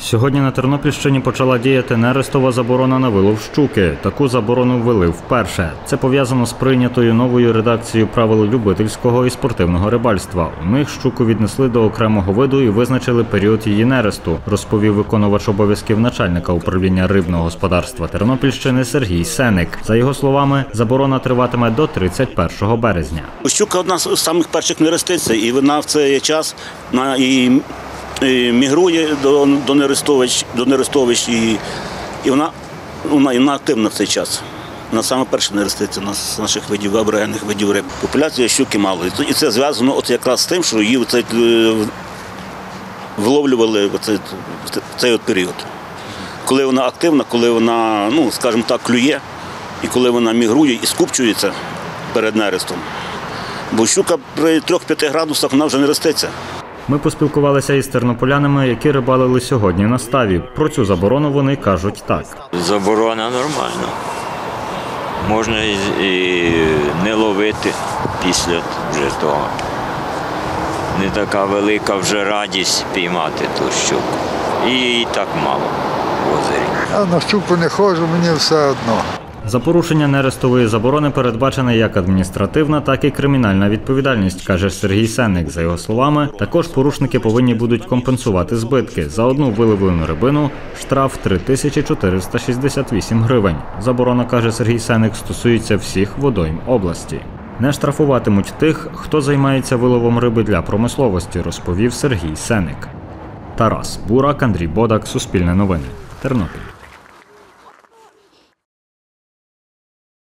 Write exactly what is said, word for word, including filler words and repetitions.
Сьогодні на Тернопільщині почала діяти нерестова заборона на вилов щуки. Таку заборону ввели вперше. Це пов'язано з прийнятою новою редакцією правил любительського і спортивного рибальства. У них щуку віднесли до окремого виду і визначили період її нересту, розповів виконувач обов'язків начальника управління рибного господарства Тернопільщини Сергій Сеник. За його словами, заборона триватиме до тридцять першого березня. Щука одна з самих перших нереститься, і вона в цей час на і мігрує до, до нерестовищ, до нерестовищ і, і вона, вона, вона активна в цей час. Вона саме перша нереститься у нас з наших видів, аборигенних видів риб. Популяція щуки мало. І це зв'язано от якраз з тим, що її в цей, виловлювали в цей, в цей от період. Коли вона активна, коли вона, ну, скажімо так, клює, і коли вона мігрує і скупчується перед нерестом. Бо щука при трьох-п'яти градусах вона вже не реститься. Ми поспілкувалися із тернополянами, які рибалили сьогодні на ставі. Про цю заборону вони кажуть так. Заборона нормальна. Можна і не ловити після вже того. Не така велика вже радість піймати ту щуку. І її так мало в озері. Я на щуку не ходжу, мені все одно. За порушення нерестової заборони передбачена як адміністративна, так і кримінальна відповідальність, каже Сергій Сеник. За його словами, також порушники повинні будуть компенсувати збитки. За одну виловлену рибину штраф три тисячі чотириста шістдесят вісім гривень. Заборона, каже Сергій Сеник, стосується всіх водойм області. Не штрафуватимуть тих, хто займається виловом риби для промисловості, розповів Сергій Сеник. Тарас Бурак, Андрій Бодак, Суспільне новини, Тернопіль.